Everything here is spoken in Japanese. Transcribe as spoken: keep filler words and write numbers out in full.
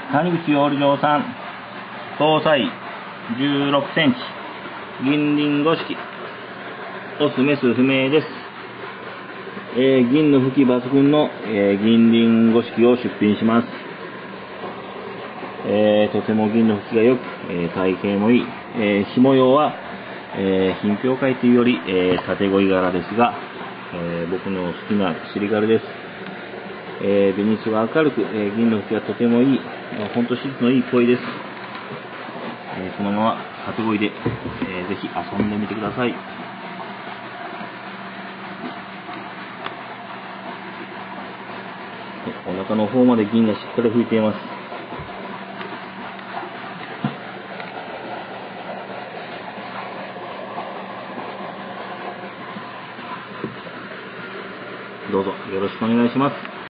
谷口養鯉場さん、搭載じゅうろくセンチ、銀鱗五色、オスメス不明です。えー、銀の吹き抜群の、えー、銀鱗五色を出品します。えー、とても銀の吹きが良く、えー、体型もいい。えー、下用は、えー、品評会というより、えー、縦鯉柄ですが、えー、僕の好きな尻柄です。えー、ベニスが明るく、えー、銀の吹きがとてもいい、本当質のいい鯉です。えー、このまま縦鯉で、えー、ぜひ遊んでみてください。お腹の方まで銀がしっかり吹いています。どうぞよろしくお願いします。